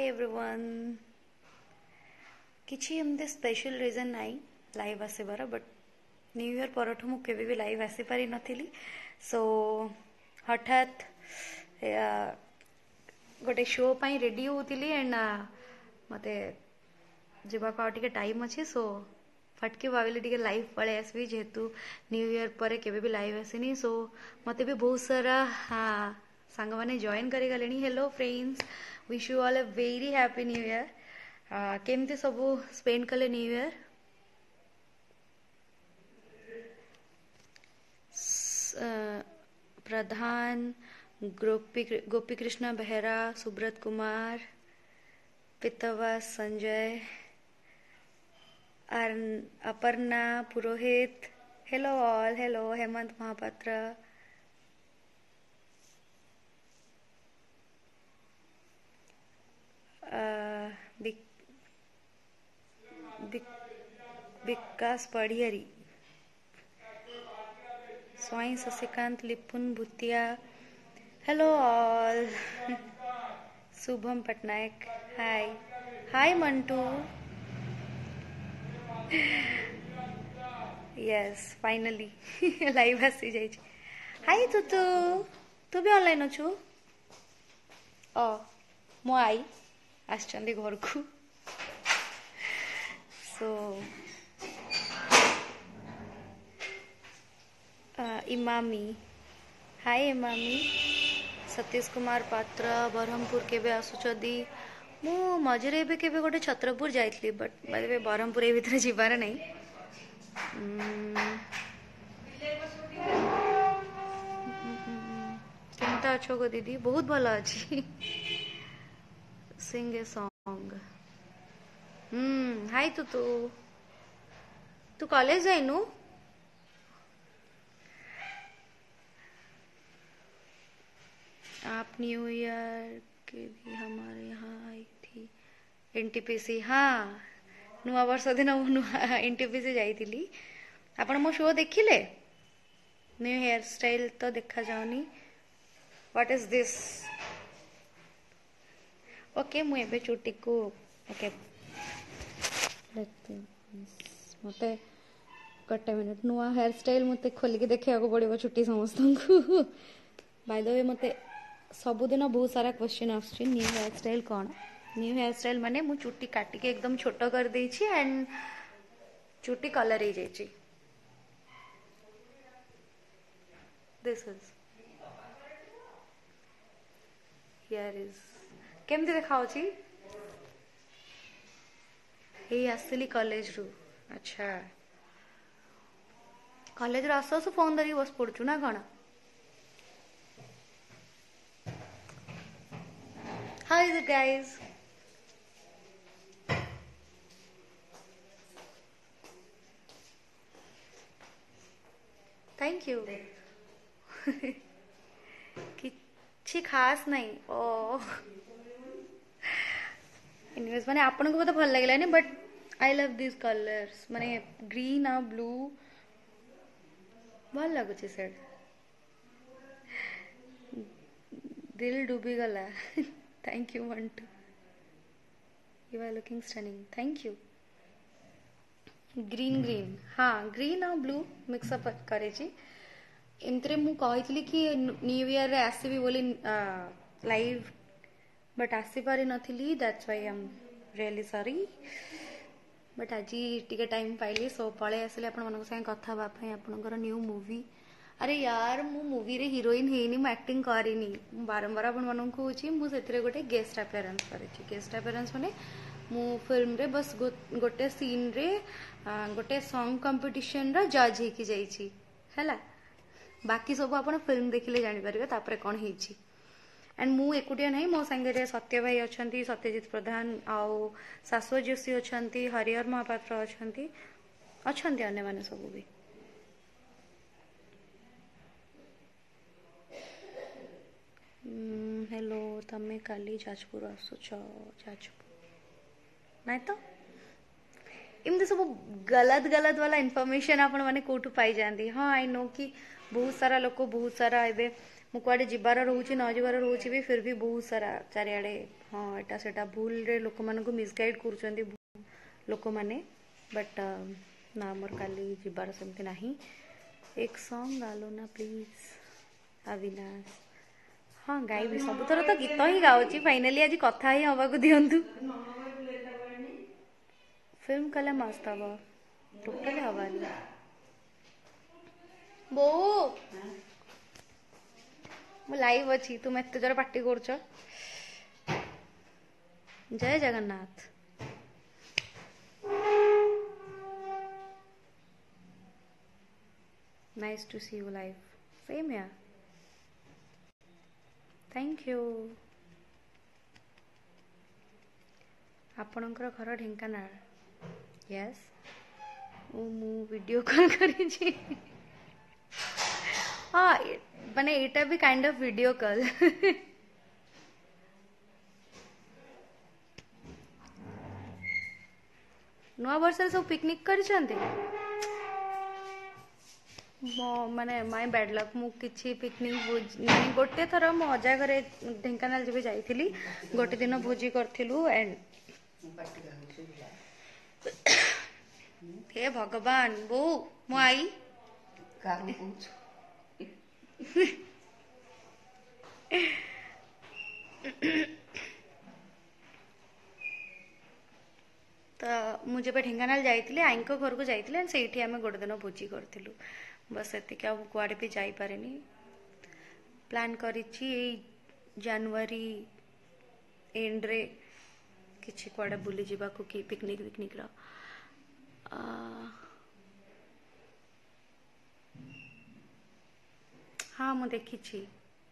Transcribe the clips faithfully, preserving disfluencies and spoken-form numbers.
Everyone किसी एमती special reason नाई लाइव आसबार बट न्यू इयर परठू मु केबे भी लाइव आसी पारि नथिली सो हठात गोटे शो पाई रेडी होतिली एंड मते जीवा को टिके टाइम अच्छी सो फटके भाविली टिके लाइव पळे आसबी जेहेतु न्यू इयर पर केबे भी लाइव आसीनी सो मते भी बहुत सारा हाँ सांग माने जॉइन करी गलेनी। Hello friends, wish you all a very happy new year. केमती सबू स्पेंड कले new year? Pradhan, Gopi Gopi Krishna Behera, Subrat Kumar, Pitabas Sanjay, Aparna Purohit, hello all, hello Hemant Mahapatra, Vikas Padhiari, Swain Shashikant Lipun Bhutia, hello all, Shubham Patnaik, hi hi Mantu, yes finally live आसी जाइए। हाय तुतु, तू भी ऑनलाइन अच्छु? ओ मो आई आसचंदी घर को सो इमामी, हाय इमामी, सतीश कुमार पात्र बरहमपुर केबे आसुचदी? मु मझे भी केबे गोटे छत्रपुर जाइतली बट बाय बरहमपुर ए भीतर जीवार नहीं। केमता अच्छो गो दीदी? बहुत भला अच्छी। सिंग ए सॉन्ग। हम्म हाय तू तू तू कॉलेज जाइनु? आप न्यू ईयर के भी हमारे यहाँ आई थी एनटीपीसी। हाँ नुआ वर्ष दिन नुआ एनटीपीसी जाइतिली। आपण मो शो देखिले? न्यू हेयर स्टाइल तो देखा जाउनी। What is this? ओके मु एबे चुटी को ओके मते कटे मिनट नुआ हेयर स्टाइल मते खोल के देखिया को पड़िबो चुटी समस्त को। बाय द वे मते सबुदिन बहुत सारा क्वेश्चन आसछि न्यू हेयर स्टाइल कौन? न्यू हेयर स्टाइल माने मु चुटी काटी के एकदम छोटो कर देछि एंड चुटी कलर हो जाइछि। दिस इज हियर इज केमती देखाउछि? हे आसली कॉलेज रु। अच्छा कॉलेज रु आसो आसो फोन धरी बस पड़छु ना कौन? How is it guys? Thank you. किछि खास नहीं। ओ एनीवेज माने आपन को बहुत भल लागला ने but I love this colours माने ग्रीन आ ब्लू भल लागु छै सेट दिल डूबी गला। Thank you Mantu, you are looking stunning. Thank you. Green green हाँ ग्रीन आ ब्लू मिक्सअप करे छी। एमतरे मु कहितली कि न्यू ईयर रे आसीबी बोली लाइव बट आसी पारि नथिली। That's why I am really sorry but आज टिके टाइम पाइली सो पळे आसले आपण मन संग कथा बा पई आपनकर न्यू मूवी। अरे यार मु मूवी रे हीरोइन हेनी मु एक्टिंग करिनी बारंबार आपण मन को होची मु सेतरे गोटे गेस्ट अपीयरेंस करिछि। गेस्ट अपीयरेंस माने मु फिल्म रे बस गो, गोटे सीन रे गोटे सॉन्ग कंपटीशन रा जज हेकी जाइछि हैला। बाकी सब आपण फिल्म देखिले जानि परिबे तापरे कोन हेछि। एंड मु एकुटिया नहीं मो संगे रे सत्य भाई अछंती, सत्यजित प्रधान आउ शाश्वत जोशी अछंती, हरिहर महापात्र अछंती अछंती अन्य माने सब भी। हेलो तमे काली जाजपुर आसुछ? जाजपुर नहीं तो इमती सब गलत गलत वाला इनफॉरमेशन आपण माने कोठु पाई जांदी। हाँ आई नो कि बहुत सारा लोक बहुत सारा एबे मु कुआडे जिबार रोचे न जिबार रोचे भी फिर भी बहुत सारा चारिआडे हाँ एटा सेटा भूल रे लोक मान को मिसगाइड करूछंती लोक माने बट ना मोर काली जिबार सेमती नाही। एक सॉन्ग गालो ना प्लीज अविनाश। हाँ गाइबी सब थर तो गीत ही गाउची फाइनली आज कथा ही हवा को दियंतु फिल्म कले मस्त हब टोटली हवानी बो मु लाइव अच्छी तुम एत जोर पार्टी कर जय Jagannath. Nice to see you live same yeah thank you. आपणकर घर ढेंकानाल यस मु वीडियो कॉल करी हाँ माने एटा भी काइंड ऑफ वीडियो कॉल नुआ वर्ष सब पिकनिक कर माने माय बैड लक मु किछि पिकनिक नहीं गोटे थर मो अजा घरे ढेंकानाल जब जाइथिली गोटे दिन भोजी करथिलु एंड हे भगवान बो मु आई तो मुझे ढेंकानाल जाइए आई घर को जाइए से आम गोटे दिन भोजी करूँ बस एतिक आ कुआड़े भी जापारे प्लान करिछि जनवरी एंड रे किछि कुआड़े बुली जावाकू कि पिकनिक पिकनिक रो हाँ मु देखी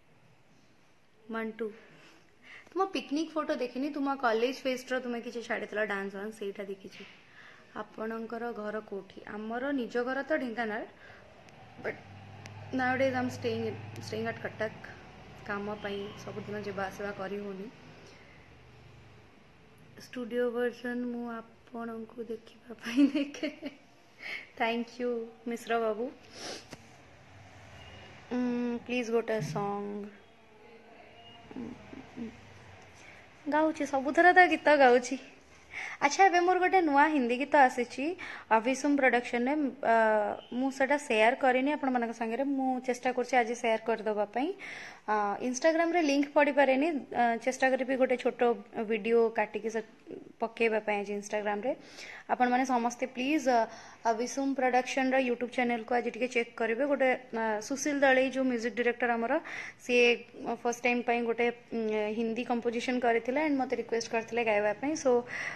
मंटू तुम पिकनिक फोटो देखनी तुम कॉलेज फेस्ट रो तुम्हें किसी छाड़ी डांस वांस सेटा देखी आपणकर घर कोठी आमर निज घर तो Dhenkanal but nowadays I am staying staying at Cuttack काम पाई सबुदिन जावा आसवा करी होनी स्टूडियो वर्जन मु आपण को देखिबा पाई देखे थैंक यू मिश्रा बाबू प्लीज गोटे सॉन्ग गाउची सबुथर तो गीत गाउची अच्छा एबे मोर गोटे नुआ हिंदी गीत आसी अभिसुम प्रोडक्शन ने मुझा सेयार करनी आपण मान संगे मु चेष्टा कर आज सेयार करदे इंस्टाग्राम रे लिंक पड़ी पारे चेष्टा करी गोटे छोट वीडियो काटिकी पकेबा आज इंस्टाग्राम रे आपण माने समस्ते प्लीज अभिसुम प्रोडक्शन रा यूट्यूब चैनल को आज टिके चेक करेंगे गोटे सुशील दले जो म्यूजिक डायरेक्टर आमर सी फर्स्ट टाइम पाई गोटे हिंदी कंपोजिशन करथिले एंड मते रिक्वेस्ट करथिले गायबा पई सो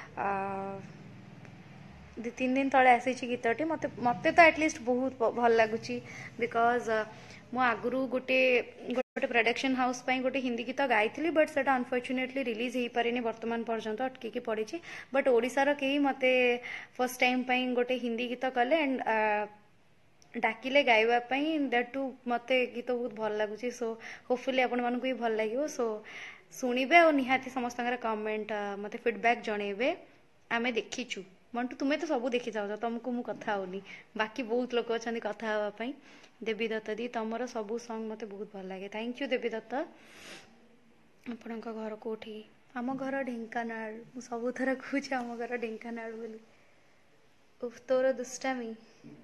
दि तीन दिन तले आसी गीतटी मत मत तो एटलिस्ट बहुत भल लगुच बिकज मु आगु गोटे गोटे प्रोडक्शन हाउस पाई गोटे हिंदी गीत गाई बट से अनफॉर्चुनेटली रिलीज हो पारे वर्तमान पर्यंत अटकी पड़ी बट ओडिशार कई मते फर्स्ट टाइम पाई गोटे हिंदी गीत कले एंड डाकिले गाइबापी दैट टू मते गीत बहुत भल लगुच सो होपफुली आपण मानक भी भल लगे सो शुणिबे और निहाती समस्त कमेंट मते फीडबैक जनइबे आमे देखीचु मंटू तुम्हें तो सब देखी जाओ तुमको मु कथा होनी बाकी बहुत लोग अच्छा कथा हाँपाई देवी दत्त दी तुमर सबू सॉन्ग मते बहुत भल लगे थैंक यू देवी दत्त आपण घर कोठी आम घर ढेंकानाल मु सब थर कहूँ आम घर ढेंकानाल बोली उफ तोर दुष्टामी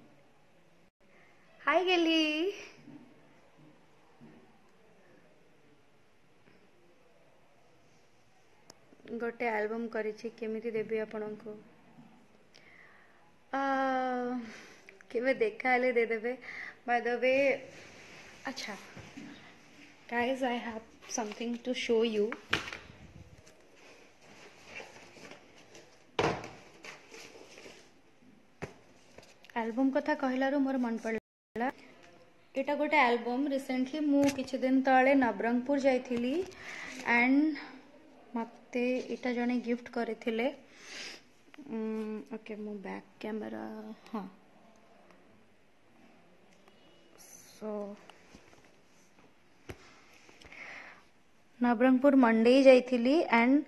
हाय गेली गोटे एल्बम करिछि केमिति देबी आपण को केवे देखा हेले दे देबे बाय द वे अच्छा guys I have something to show you album कथा कहलारू मोर मन पड़ला एटा गोटे एल्बम रिसेंटली मु किछि दिन तळे नवरंगपुर जाइथिली एंड मते इटा जने गिफ्ट करथिले ओके मो बैक कैमरा हाँ सो नवरंगपुर मंडे जाइथिली एंड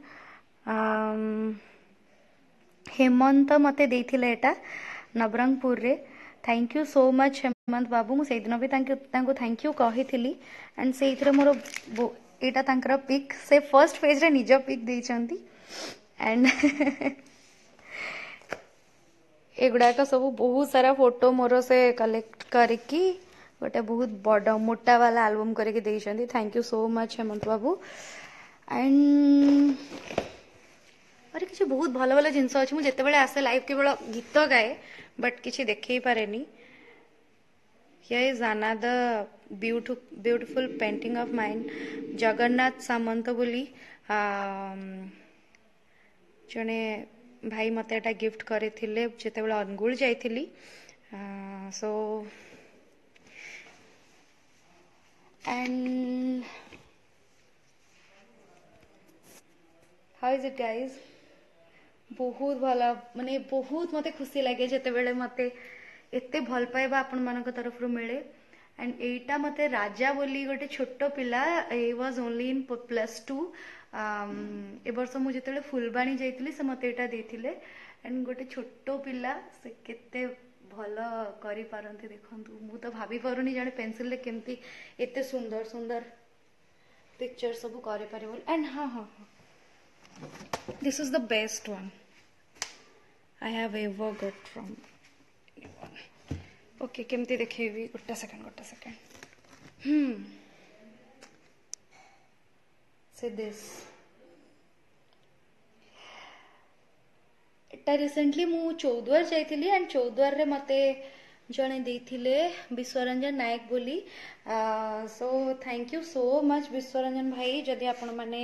हेमंत मते देथिले एटा नवरंगपुर रे thank you so much Hemant बाबू मु दिन भी थैंक यू कही एंड से मोर एटा तांकर पिक से फर्स्ट पेज रे निज पिक देइचंती एंड एगुड़ाक सब बहुत सारा फोटो मोर से कलेक्ट करके गोटे बहुत बड़ मोटा वाला एल्बम करके देइचंती thank you so much Hemant बाबू एंड अरे किसी बहुत भल भल जिनस अच्छे मुझे जिते आसे लाइव केवल गीत गाए बट किसी देखे पारे Here is another beautiful beautiful painting of mine Jagannath सामंत बोली जने भाई मते एटा गिफ्ट करे थिले जेते बेला अनुगुल जाइथिली so and how is it guys बहुत भला माने बहुत मते खुशी लगे जेते बेले मते एते भल पाइबा आपण मानक तरफ मिले एंड एटा मते राजा बोली गोटे छोट पिला I was only in plus two ए वर्ष मु जेते फुलबाणी जाइतिली से मते एटा देथिले एंड गोटे छोट पिला से केते भल करि पारंती देखंतु मु तो भाबी पारुनी जाने पेंसिल ले केमती एते सुंदर सुंदर पिक्चर सब करि पारिबो एंड हां हां this is the best one I have ever got from okay केमती देखेबी गोटे सेकंड गोटे सेकंड हम्म से दिस एटा रिसेंटली मु चौद्वार जाइथिली एंड चौद्वार रे मते जने देथिले विश्वरंजन नायक बोली so thank you so much Biswaranjan भाई जदि आपण माने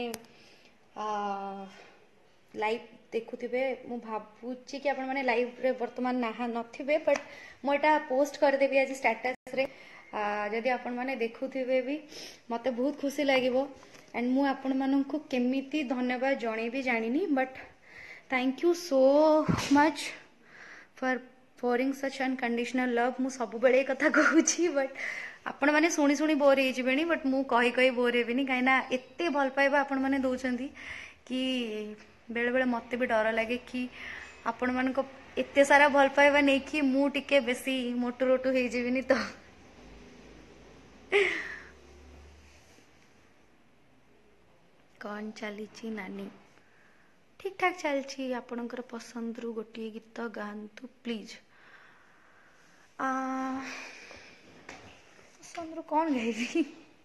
लाइव देखुथिबे मु भाबुची कि आपण माने लाइव रे वर्तमान ना नथिबे बट मु एटा पोस्ट कर देबी आज स्टेटस रे जदि आपण माने देखुथिबे भी मते बहुत खुशी लागिवो एंड मु आपण मानन को केमिति धन्यवाद जणे भी जानिनी but thank you so much for pouring such unconditional love मु सब बेले कथा कहूची बट आपण माने सुनी सुनी बोर हे जिबेनी बट मु कहि कहि बोर हेबिनी काइना एते भल पाइबा आपण माने दोचंती कि बेले बेले मते भी डर लगे कि आपण मान को एते सारा भल पाइबा नहीं कि मु टिके बेसी मोटू रोटू हे जीविनी तो कौन चली नानी ठीक ठाक चलची आपणकर पसंद रु गोटे गीत गांतु प्लीज आ पसंद रु कौन गाइबी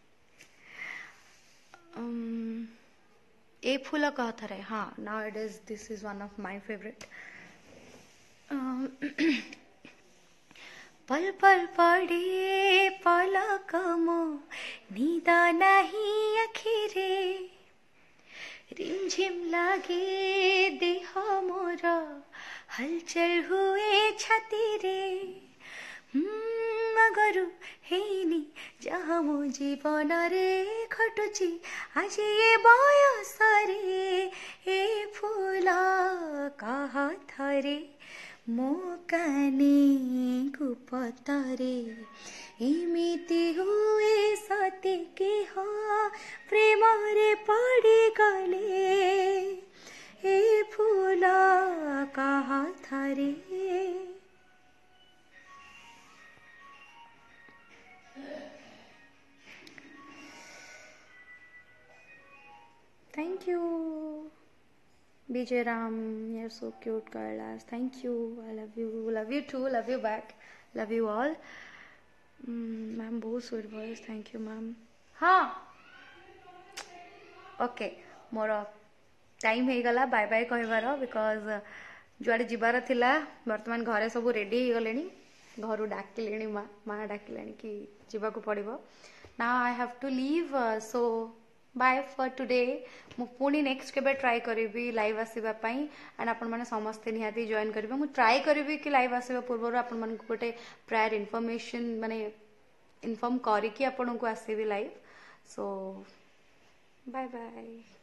um, ए फूल कहता रहे हाँ now it is this is one of my favourite पल पल पड़े पलक मो नींदा नहीं अखिरे रिमझिम लागे देह मोर हलचल हुए छाती रे मगरु हेनी जहाँ मो जीवन रे घटुची आज ये बयस रे ए फूला कहा थरे मो कानी गुपतरे एमिति हुए सते के हाँ प्रेम रे पड़ी गले ए फूला कहा थरे Thank you, B J Ram. You're so cute, Kailash. Thank you. I love you. Love you too. Love you back. Love you all. Mm, ma'am, बहुत sweet voice. Thank you, ma'am. हाँ. Okay. मोर time हो गला bye bye कहबार because जुआड़े जीवार थिला वर्तमान घरे सब रेडी हो गले घर डाकिले माँ माँ डाकिले कि जीवा को पड़ो ना I have to leave so bye for today मु पुणी नेक्स्ट केबे ट्राई करी लाइव आसवा एंड आपण मैंने समस्ते निहाती जॉइन करेंगे मुझे ट्राई करी कि लाइव आसवा पूर्व आपण मन गोटे प्रायर इनफॉरमेशन माने इनफॉर्म करी आपण को आसबी लाइव सो बाय बाय।